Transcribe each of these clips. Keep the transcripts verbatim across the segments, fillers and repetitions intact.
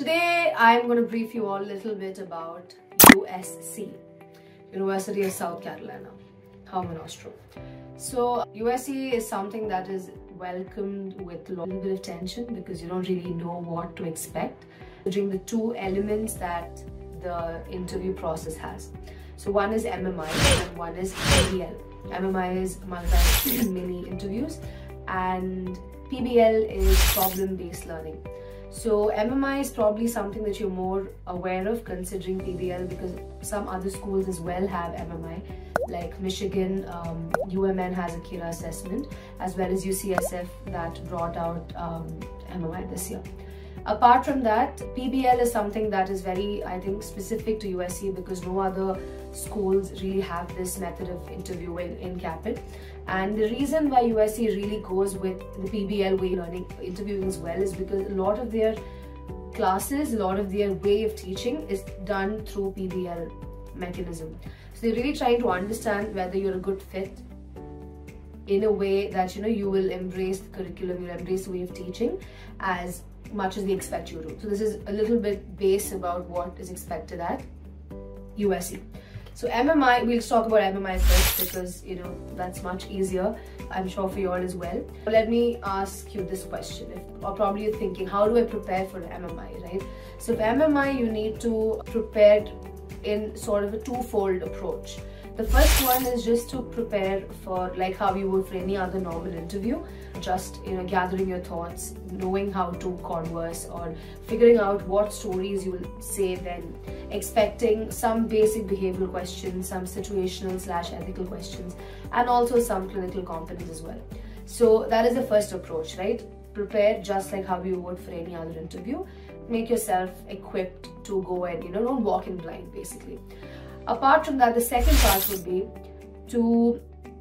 Today I'm going to brief you all a little bit about U S C, University of South Carolina, Herman Ostrow. So U S C is something that is welcomed with a little bit of tension because you don't really know what to expect during the two elements that the interview process has. So one is M M I and one is P B L. M M I is multi-mini interviews and P B L is problem-based learning. So M M I is probably something that you're more aware of considering P B L because some other schools as well have M M I, like Michigan, um, U M N has a Kira assessment, as well as U C S F that brought out um, M M I this year. Apart from that, P B L is something that is very, I think, specific to U S C because no other schools really have this method of interviewing in Caapid. And the reason why U S C really goes with the P B L way of learning interviewing as well is because a lot of their classes, a lot of their way of teaching is done through P B L mechanism. So they're really trying to understand whether you're a good fit in a way that, you know, you will embrace the curriculum, you'll embrace the way of teaching as much as they expect you to. So this is a little bit base about what is expected at U S C. So M M I, we'll talk about M M I first because, you know, that's much easier, I'm sure, for you all as well. Let me ask you this question, if, or probably you're thinking, how do I prepare for M M I, right? So for M M I, you need to prepare in sort of a two-fold approach. The first one is just to prepare for like how you would for any other normal interview, just, you know, gathering your thoughts, knowing how to converse or figuring out what stories you will say, then expecting some basic behavioral questions, some situational slash ethical questions, and also some clinical competence as well. So that is the first approach, right? Prepare just like how you would for any other interview. Make yourself equipped to go and, you know, don't walk in blind basically. Apart from that, the second part would be to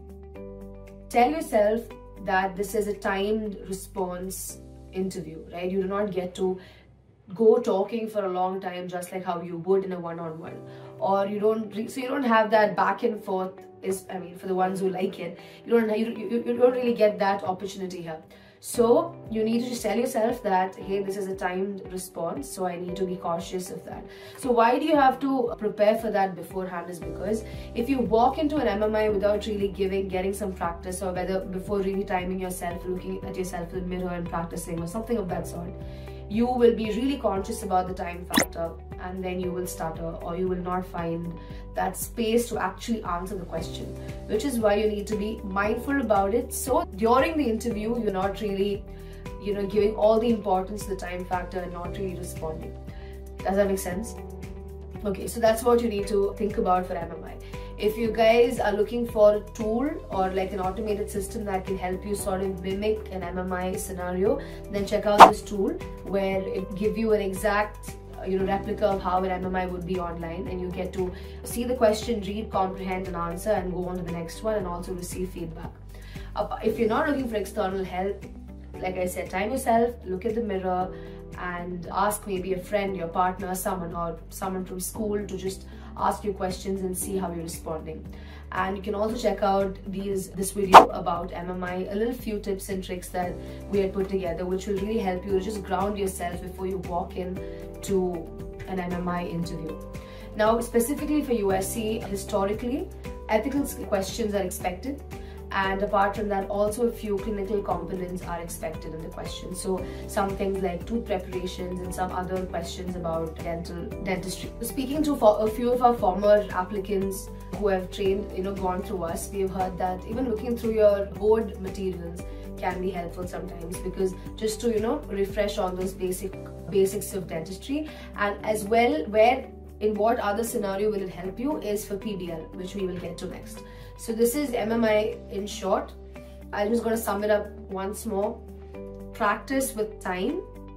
tell yourself that this is a timed response interview, right? You do not get to go talking for a long time just like how you would in a one-on-one, or you don't, so you don't have that back and forth. Is, I mean, for the ones who like it, you don't, you, you, you don't really get that opportunity here. So you need to just tell yourself that, hey, this is a timed response, so I need to be cautious of that. So why do you have to prepare for that beforehand is because if you walk into an M M I without really giving, getting some practice, or whether before really timing yourself, looking at yourself in the mirror and practicing or something of that sort, you will be really conscious about the time factor and then you will stutter or you will not find that space to actually answer the question, which is why you need to be mindful about it. So during the interview, you're not really, you know, giving all the importance to the time factor and not really responding. Does that make sense? Okay, so that's what you need to think about for M M I. If you guys are looking for a tool or like an automated system that can help you sort of mimic an M M I scenario, then check out this tool where it gives you an exact, you know, replica of how an M M I would be online, and you get to see the question, read, comprehend and answer, and go on to the next one and also receive feedback. If you're not looking for external help, like I said, time yourself, look at the mirror and ask maybe a friend, your partner, someone or someone from school to just ask you questions and see how you're responding. And you can also check out these this video about M M I, a little few tips and tricks that we had put together, which will really help you to just ground yourself before you walk in to an M M I interview. Now, specifically for U S C, historically, ethical questions are expected. And apart from that, also a few clinical components are expected in the question. So some things like tooth preparations and some other questions about dental dentistry. Speaking to a few of our former applicants who have trained, you know, gone through us, we have heard that even looking through your board materials can be helpful sometimes, because just to, you know, refresh on those basic basics of dentistry. And as well, where in what other scenario will it help you is for P B L, which we will get to next. So this is M M I in short. I'm just going to sum it up once more. Practice with time,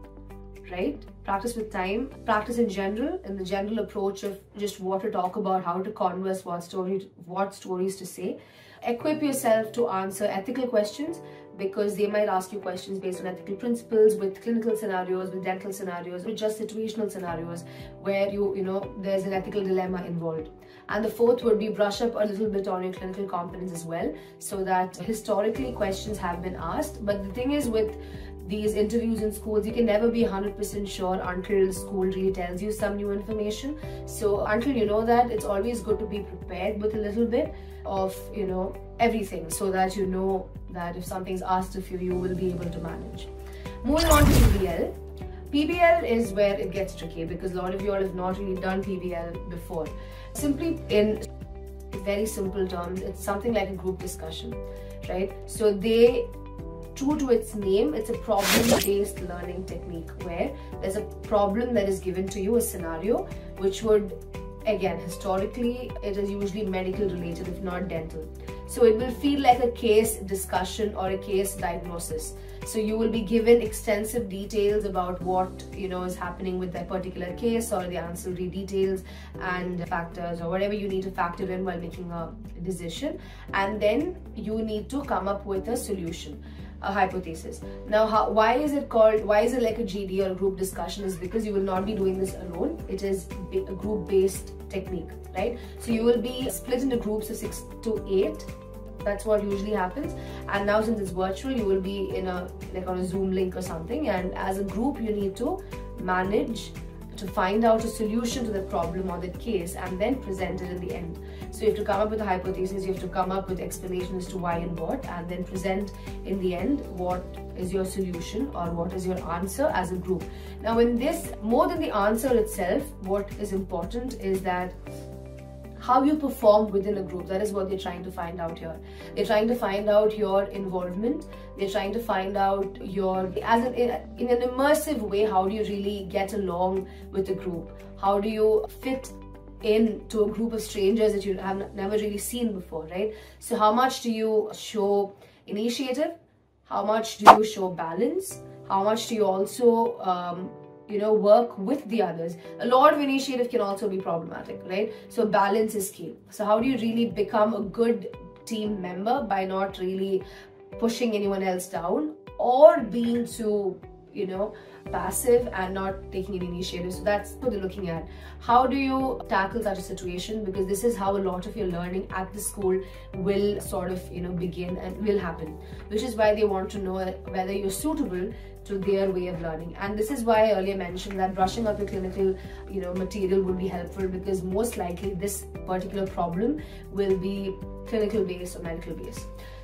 right? Practice with time. Practice in general, in the general approach of just what to talk about, how to converse, what story, what stories to say. Equip yourself to answer ethical questions, because they might ask you questions based on ethical principles, with clinical scenarios, with dental scenarios, with just situational scenarios where you, you know, there's an ethical dilemma involved. And the fourth would be brush up a little bit on your clinical competence as well, so that historically questions have been asked. But the thing is with these interviews in schools, you can never be one hundred percent sure until school really tells you some new information. So until you know that, it's always good to be prepared with a little bit of, you know, everything, so that you know that if something's asked of you, you will be able to manage. Moving on to P B L. P B L is where it gets tricky, because a lot of you all have not really done P B L before. Simply in very simple terms, it's something like a group discussion, right? So they, true to its name, it's a problem-based learning technique where there's a problem that is given to you, a scenario, which would, again, historically, it is usually medical related, if not dental. So it will feel like a case discussion or a case diagnosis. So you will be given extensive details about what, you know, is happening with that particular case, or the ancillary details and factors, or whatever you need to factor in while making a decision. And then you need to come up with a solution, a hypothesis. Now, how, why is it called, why is it like a G D or a group discussion, is because you will not be doing this alone. It is a group-based technique, right? So you will be split into groups of six to eight. That's what usually happens. And now, since it's virtual, you will be in a, like on a Zoom link or something, and as a group you need to manage to find out a solution to the problem or the case, and then present it in the end. So you have to come up with a hypothesis, you have to come up with explanation as to why and what, and then present in the end what is your solution or what is your answer as a group. Now in this, more than the answer itself, what is important is that how you perform within a group. That is what they're trying to find out here. They're trying to find out your involvement. They're trying to find out your, as an, in an immersive way, how do you really get along with the group? How do you fit into a group of strangers that you have never really seen before, right? So how much do you show initiative? How much do you show balance? How much do you also um, you know, work with the others? A lot of initiative can also be problematic, right? So balance is key. So how do you really become a good team member by not really pushing anyone else down, or being too, you know, passive and not taking any initiative? So that's what they're looking at. How do you tackle such a situation? Because this is how a lot of your learning at the school will sort of, you know, begin and will happen, which is why they want to know whether you're suitable to their way of learning. And this is why I earlier mentioned that brushing up your clinical, you know, material would be helpful, because most likely this particular problem will be clinical based or medical based.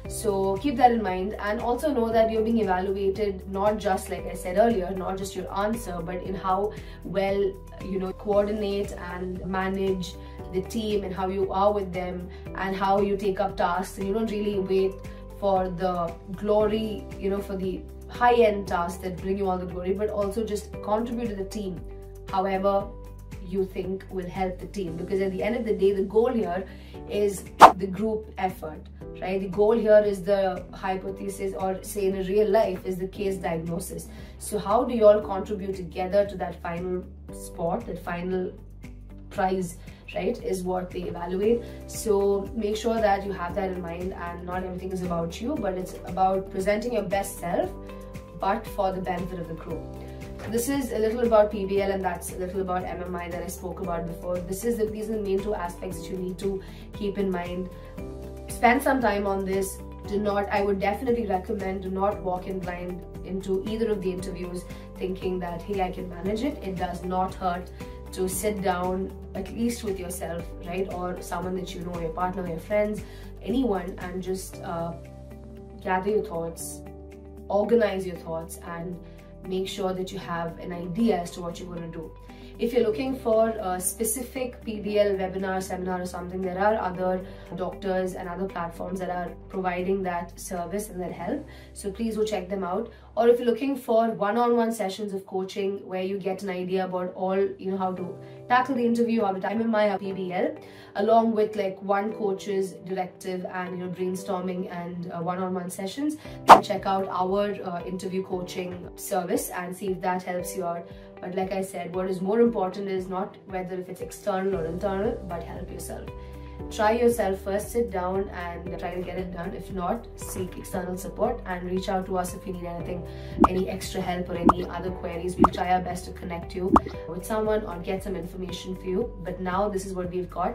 So keep that in mind, and also know that you're being evaluated not just, like I said earlier, not just your answer, but in how well, you know, coordinate and manage the team, and how you are with them, and how you take up tasks. And you don't really wait for the glory, you know, for the high-end tasks that bring you all the glory, but also just contribute to the team however you think will help the team. Because at the end of the day, the goal here is the group effort, right? The goal here is the hypothesis, or say in a real life is the case diagnosis. So how do you all contribute together to that final spot, that final prize, right, is what they evaluate. So make sure that you have that in mind, and not everything is about you, but it's about presenting your best self, but for the benefit of the group. This is a little about P B L, and that's a little about M M I that I spoke about before. This is the, these are the main two aspects that you need to keep in mind. Spend some time on this. Do not, I would definitely recommend, do not walk in blind into either of the interviews thinking that, hey, I can manage it. It does not hurt to sit down, at least with yourself, right, or someone that you know, your partner, your friends, anyone, and just uh, gather your thoughts, organize your thoughts, and make sure that you have an idea as to what you're going to do. If you're looking for a specific P B L webinar, seminar or something, there are other doctors and other platforms that are providing that service and that help. So please go check them out. Or if you're looking for one-on-one sessions of coaching where you get an idea about all, you know, how to tackle the interview, how to M M I or P B L, along with like one coach's directive and, you know, brainstorming and uh, one-on-one sessions, then check out our uh, interview coaching service and see if that helps you out. But like I said, what is more important is not whether if it's external or internal, but help yourself. Try yourself first, sit down and try to get it done. If not, seek external support and reach out to us if you need anything, any extra help or any other queries. We'll try our best to connect you with someone or get some information for you. But now this is what we've got.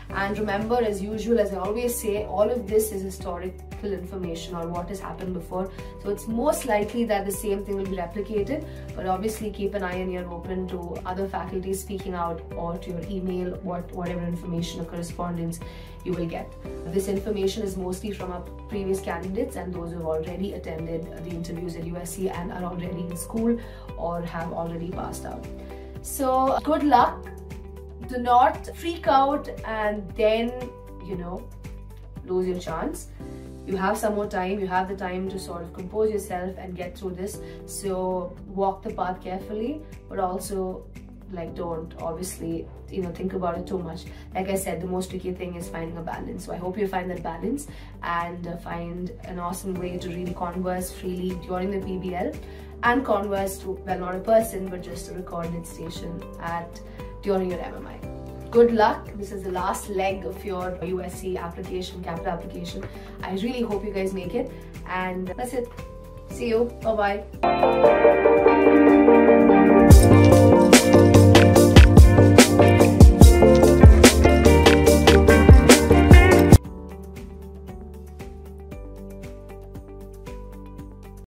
And remember, as usual, as I always say, all of this is historical information or what has happened before. So it's most likely that the same thing will be replicated, but obviously keep an eye and ear open to other faculty speaking out or to your email, what whatever information or correspondence you will get. This information is mostly from our previous candidates and those who have already attended the interviews at U S C and are already in school or have already passed out. So good luck. Do not freak out and then, you know, lose your chance. You have some more time. You have the time to sort of compose yourself and get through this. So walk the path carefully, but also like don't obviously, you know, think about it too much. Like I said, the most tricky thing is finding a balance. So I hope you find that balance and uh, find an awesome way to really converse freely during the P B L and converse to, well, not a person, but just a recorded station at during your M M I. Good luck. This is the last leg of your U S C application, CAAPID application. I really hope you guys make it. And that's it. See you. Bye-bye.